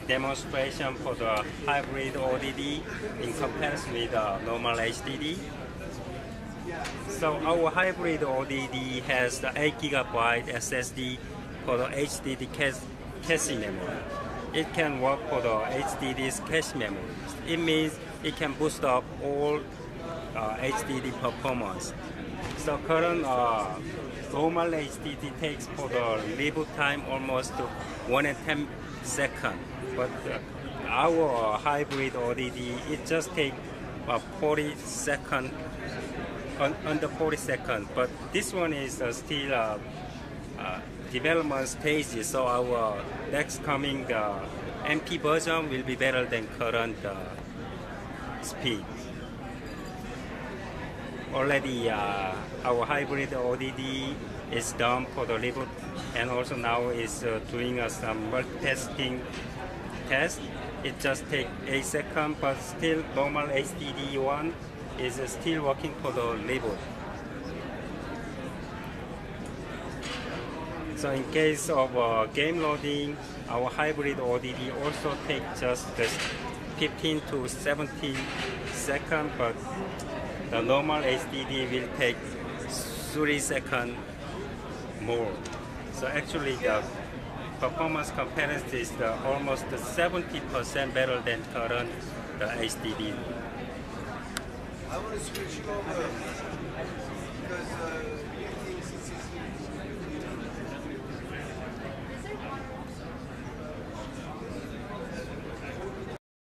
demonstration for the hybrid ODD in comparison with the normal HDD. So our hybrid ODD has the 8 GB SSD for the HDD cache memory. It can work for the HDD's cache memory. It means it can boost up all HDD performance. So current normal HDD takes for the reboot time almost 110 seconds, but our hybrid ODD, it just takes 40 seconds, under 40 seconds. But this one is still development stage, so our next coming MP version will be better than current speed. Already our hybrid ODD is done for the reboot, and also now is doing some multitasking test. It just takes 8 seconds, but still normal HDD one is still working for the reboot. So in case of game loading, our hybrid ODD also takes just 15 to 17 seconds, but the normal HDD will take 3 seconds more. So actually the performance comparison is almost 70% better than current HDD. I want to switch you over because